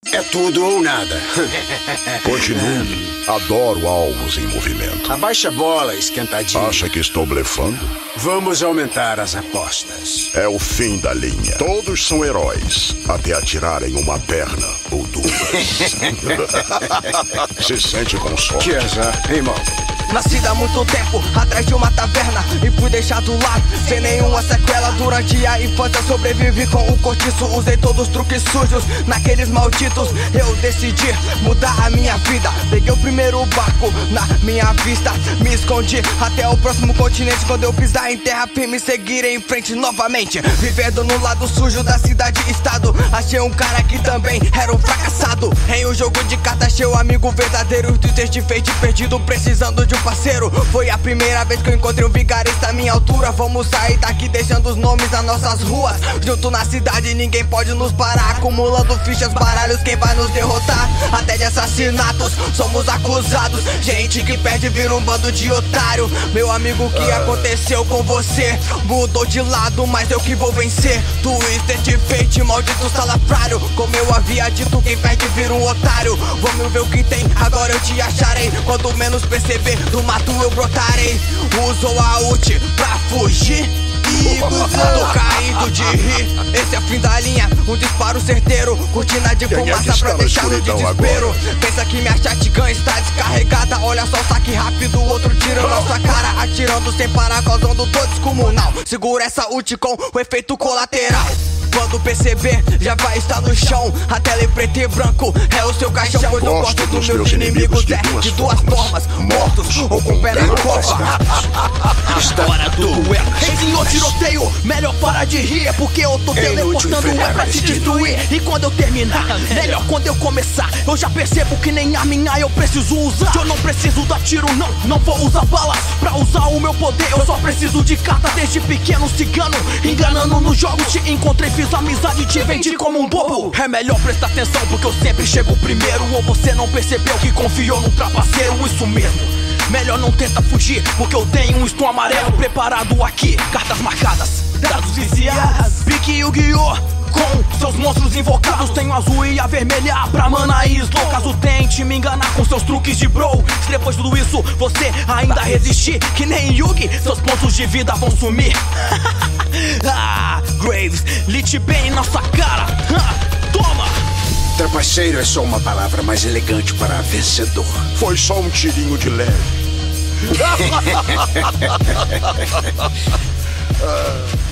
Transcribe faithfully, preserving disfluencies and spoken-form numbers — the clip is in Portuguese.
É tudo ou nada. Continue. Adoro alvos em movimento. Abaixa a bola, esquentadinho. Acha que estou blefando? Vamos aumentar as apostas. É o fim da linha. Todos são heróis, até atirarem uma perna ou duas. Se sente com sorte. Que azar, hein, irmão? Nascido há muito tempo, atrás de uma taverna, e fui deixado lá, sem nenhuma sequela. Durante a infância sobrevivi com o cortiço. Usei todos os truques sujos naqueles malditos. Eu decidi mudar a minha vida. Peguei o primeiro barco na minha vista, me escondi até o próximo continente. Quando eu pisar em terra firme, seguirei em frente novamente, vivendo no lado sujo da cidade e estado. Achei um cara que também era um fracassado. Em um jogo de cartas achei o amigo verdadeiro. Tu te fez de perdido, precisando de um parceiro. Foi a primeira vez que eu encontrei um vigarista à minha altura. Vamos sair daqui deixando os nomes nas nossas ruas. Junto na cidade ninguém pode nos parar, acumulando fichas, baralhos, quem vai nos derrotar? Até de assassinatos somos acusados. Gente que perde vira um bando de otário. Meu amigo, o que aconteceu com você? Mudou de lado, mas eu que vou vencer. Twisted Fate, maldito salafrário. Como eu havia dito, quem perde vira um otário. Vamos ver o que tem, agora eu te acharei. Quando menos perceber, do mato eu brotarei. Usou a ult pra fugir e tô caído de rir. Esse é o fim da linha, um disparo certeiro. Cortina de fumaça pra deixar no desespero. Pensa que minha shotgun está descarregada. Olha só o saque rápido, outro tiro na sua cara. Atirando sem parar, causando dor descomunal. Segura essa ult com o efeito colateral. Quando perceber, já vai estar no chão. A tela em preto e branco é o seu caixão. Pois eu gosto dos meus inimigos, é de duas formas: mortos ou com pé na copa. História do duelo. Ei, senhor tiroteio, melhor para de rir. É porque eu tô teleportando, é pra te destruir. E quando eu terminar, melhor quando eu começar. Eu já percebo que nem a minha eu preciso usar. Eu não preciso dar tiro, não, não vou usar balas. Pra usar o meu poder, eu só preciso de carta. Desde pequeno cigano, enganando nos jogos. Te encontrei, fiz amizade, te vendi como um bobo. É melhor prestar atenção porque eu sempre chego primeiro. Ou você não percebeu que confiou num trapaceiro? Isso mesmo. Melhor não tenta fugir, porque eu tenho um stun amarelo preparado aqui. Cartas marcadas, dados viciados. Pique Yu-Gi-Oh! Com seus monstros invocados. Tenho a azul e a vermelha pra mana e slow. Caso tente me enganar com seus truques de bro, se depois de tudo isso você ainda resistir, que nem Yugi, seus pontos de vida vão sumir. Ah, Graves, lite bem na sua cara. Ah, toma! Trapaceiro é só uma palavra mais elegante para vencedor. Foi só um tirinho de leve.